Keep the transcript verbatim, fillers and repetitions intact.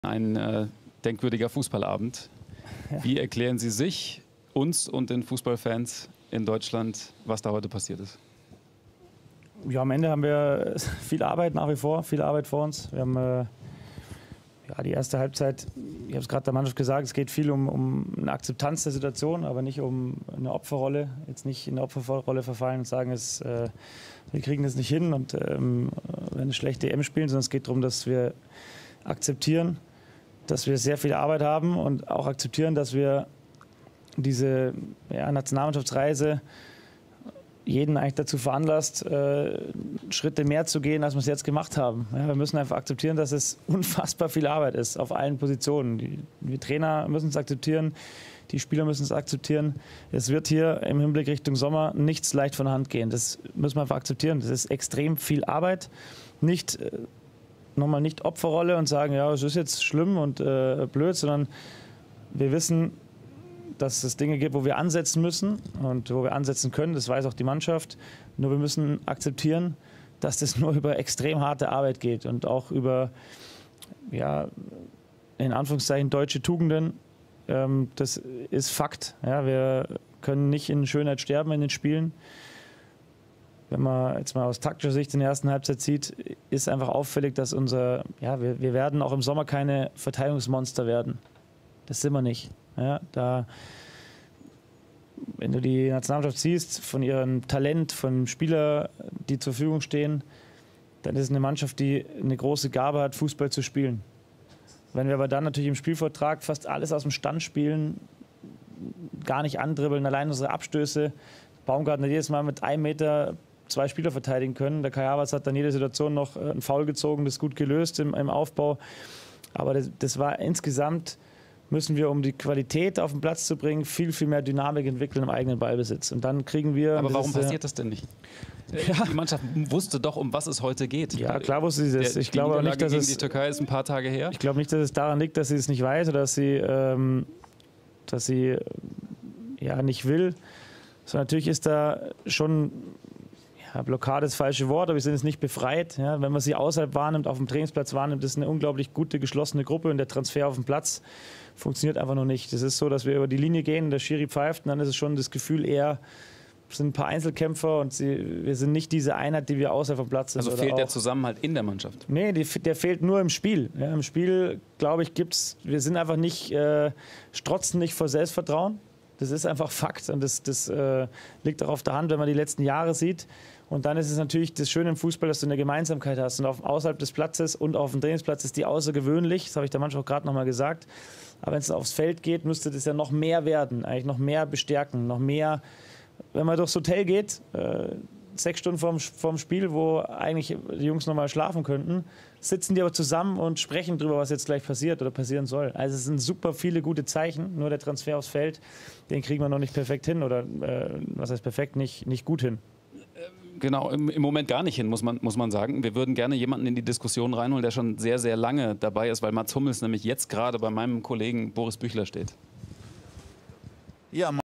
Ein äh, denkwürdiger Fußballabend. Ja. Wie erklären Sie sich, uns und den Fußballfans in Deutschland, was da heute passiert ist? Ja, am Ende haben wir viel Arbeit nach wie vor, viel Arbeit vor uns. Wir haben äh, ja, die erste Halbzeit, ich habe es gerade der Mannschaft gesagt, es geht viel um, um eine Akzeptanz der Situation, aber nicht um eine Opferrolle. Jetzt nicht in eine Opferrolle verfallen und sagen, es, äh, wir kriegen das nicht hin und ähm, werden eine schlechte E M spielen, sondern es geht darum, dass wir akzeptieren, dass wir sehr viel Arbeit haben und auch akzeptieren, dass wir diese ja, Nationalmannschaftsreise jeden eigentlich dazu veranlasst, äh, Schritte mehr zu gehen, als wir es jetzt gemacht haben. Ja, wir müssen einfach akzeptieren, dass es unfassbar viel Arbeit ist auf allen Positionen. Die, die Trainer müssen es akzeptieren, die Spieler müssen es akzeptieren. Es wird hier im Hinblick Richtung Sommer nichts leicht von der Hand gehen. Das müssen wir einfach akzeptieren. Das ist extrem viel Arbeit. Nicht äh, nochmal nicht Opferrolle und sagen, ja, es ist jetzt schlimm und äh, blöd, sondern wir wissen, dass es Dinge gibt, wo wir ansetzen müssen und wo wir ansetzen können. Das weiß auch die Mannschaft. Nur wir müssen akzeptieren, dass das nur über extrem harte Arbeit geht und auch über, ja, in Anführungszeichen deutsche Tugenden. Ähm, das ist Fakt. Ja, wir können nicht in Schönheit sterben in den Spielen. Wenn man jetzt mal aus taktischer Sicht in der ersten Halbzeit sieht, ist einfach auffällig, dass unser, ja, wir, wir werden auch im Sommer keine Verteidigungsmonster werden. Das sind wir nicht. Ja, da, wenn du die Nationalmannschaft siehst, von ihrem Talent, von Spielern, die zur Verfügung stehen, dann ist es eine Mannschaft, die eine große Gabe hat, Fußball zu spielen. Wenn wir aber dann natürlich im Spielvortrag fast alles aus dem Stand spielen, gar nicht andribbeln, allein unsere Abstöße, Baumgartner jedes Mal mit einem Meter zwei Spieler verteidigen können. Der Kai Havertz hat dann jede Situation noch einen Foul gezogen, das gut gelöst im, im Aufbau. Aber das, das war insgesamt, müssen wir, um die Qualität auf den Platz zu bringen, viel, viel mehr Dynamik entwickeln im eigenen Ballbesitz. Und dann kriegen wir... Aber warum ist, passiert das denn nicht? Ja. Die Mannschaft wusste doch, um was es heute geht. Ja, klar wusste sie das. Der, ich glaube nicht, dass gegen es, die Türkei ist ein paar Tage her. Ich glaube nicht, dass es daran liegt, dass sie es nicht weiß oder dass sie, ähm, dass sie ja, nicht will. Sondern natürlich ist da schon... Ja, Blockade ist das falsche Wort, aber wir sind jetzt nicht befreit. Ja, wenn man sie außerhalb wahrnimmt, auf dem Trainingsplatz wahrnimmt, ist eine unglaublich gute, geschlossene Gruppe und der Transfer auf dem Platz funktioniert einfach noch nicht. Es ist so, dass wir über die Linie gehen, der Schiri pfeift und dann ist es schon das Gefühl eher, es sind ein paar Einzelkämpfer und sie, wir sind nicht diese Einheit, die wir außerhalb vom Platz sind. Also fehlt der Zusammenhalt in der Mannschaft? Nee, die, der fehlt nur im Spiel. Ja, im Spiel, glaube ich, gibt es, wir sind einfach nicht, äh, strotzen nicht vor Selbstvertrauen. Das ist einfach Fakt und das, das äh, liegt auch auf der Hand, wenn man die letzten Jahre sieht. Und dann ist es natürlich das Schöne im Fußball, dass du eine Gemeinsamkeit hast. Und auf, außerhalb des Platzes und auf dem Trainingsplatz ist die außergewöhnlich. Das habe ich der Mannschaft auch gerade noch mal gesagt. Aber wenn es aufs Feld geht, müsste das ja noch mehr werden, eigentlich noch mehr bestärken, noch mehr. Wenn man durchs Hotel geht, äh, sechs Stunden vorm, vorm Spiel, wo eigentlich die Jungs noch mal schlafen könnten, sitzen die aber zusammen und sprechen darüber, was jetzt gleich passiert oder passieren soll. Also es sind super viele gute Zeichen. Nur der Transfer aufs Feld, den kriegen wir noch nicht perfekt hin oder äh, was heißt perfekt, nicht, nicht gut hin. Genau, im, im Moment gar nicht hin, muss man, muss man sagen. Wir würden gerne jemanden in die Diskussion reinholen, der schon sehr, sehr lange dabei ist, weil Mats Hummels nämlich jetzt gerade bei meinem Kollegen Boris Büchler steht. Ja,